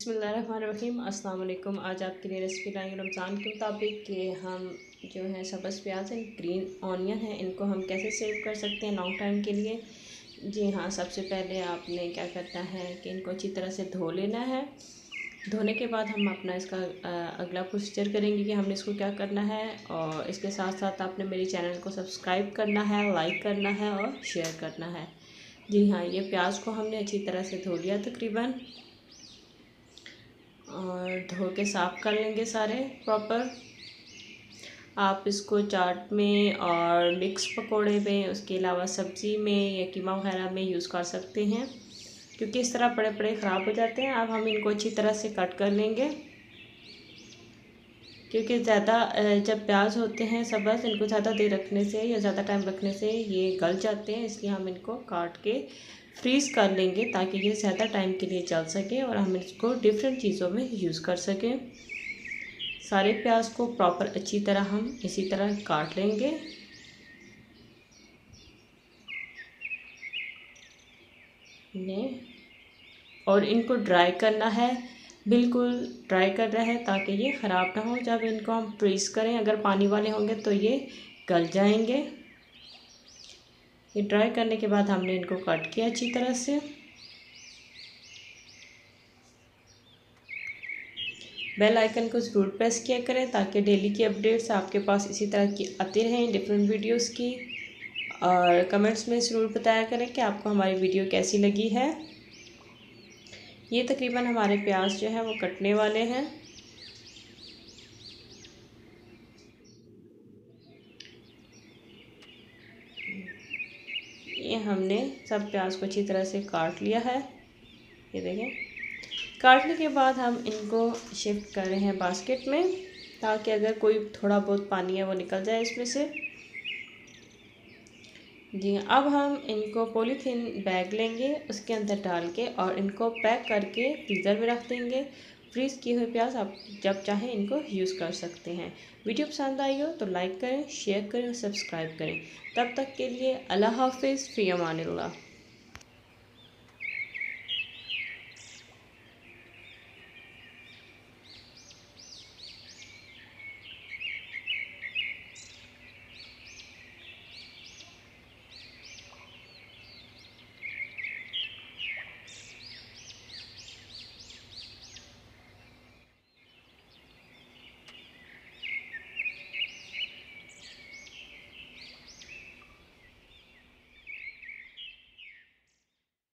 बिस्मिल्लाहिर्रहमानिर्रहीम। अस्सलाम वालेकुम। आज आपके लिए रेसिपी लाएंगे रमज़ान के मुताबिक कि हम जो है सब्ज़ प्याज एंड ग्रीन ऑनियन है, इनको हम कैसे सेव कर सकते हैं लॉन्ग टाइम के लिए। जी हाँ, सबसे पहले आपने क्या करना है कि इनको अच्छी तरह से धो लेना है। धोने के बाद हम अपना इसका अगला प्रोसीजर करेंगे कि हमने इसको क्या करना है, और इसके साथ साथ आपने मेरे चैनल को सब्सक्राइब करना है, लाइक करना है और शेयर करना है। जी हाँ, ये प्याज को हमने अच्छी तरह से धो लिया तकरीबन, और धो के साफ़ कर लेंगे सारे प्रॉपर। आप इसको चाट में और मिक्स पकोड़े में, उसके अलावा सब्ज़ी में या कीमा वगैरह में यूज़ कर सकते हैं, क्योंकि इस तरह बड़े बड़े ख़राब हो जाते हैं। अब हम इनको अच्छी तरह से कट कर लेंगे, क्योंकि ज़्यादा जब प्याज होते हैं सब्ज़, इनको ज़्यादा देर रखने से या ज़्यादा टाइम रखने से ये गल जाते हैं, इसलिए हम इनको काट के फ्रीज़ कर लेंगे ताकि ये ज़्यादा टाइम के लिए चल सके और हम इसको डिफरेंट चीज़ों में यूज़ कर सकें। सारे प्याज को प्रॉपर अच्छी तरह हम इसी तरह काट लेंगे। और इनको ड्राई करना है, बिल्कुल ड्राई करना है ताकि ये ख़राब ना हो। जब इनको हम फ्रीज़ करें, अगर पानी वाले होंगे तो ये गल जाएंगे। ये ड्राई करने के बाद हमने इनको कट किया अच्छी तरह से। बेल आइकन को ज़रूर प्रेस किया करें ताकि डेली की अपडेट्स आपके पास इसी तरह की आती रहें, डिफरेंट वीडियोस की। और कमेंट्स में ज़रूर बताया करें कि आपको हमारी वीडियो कैसी लगी है। ये तकरीबन हमारे प्याज जो है वो कटने वाले हैं। ये हमने सब प्याज को अच्छी तरह से काट लिया है। ये देखें, काटने के बाद हम इनको शिफ्ट कर रहे हैं बास्केट में, ताकि अगर कोई थोड़ा बहुत पानी है वो निकल जाए इसमें से। जी, अब हम इनको पॉलीथीन बैग लेंगे, उसके अंदर डाल के और इनको पैक करके फ्रीज़र में रख देंगे। फ्रीज़ किए हुए प्याज आप जब चाहें इनको यूज़ कर सकते हैं। वीडियो पसंद आई हो तो लाइक करें, शेयर करें और सब्सक्राइब करें। तब तक के लिए अल्लाह हाफ़िज़, फ़ी अमानिल्लाह।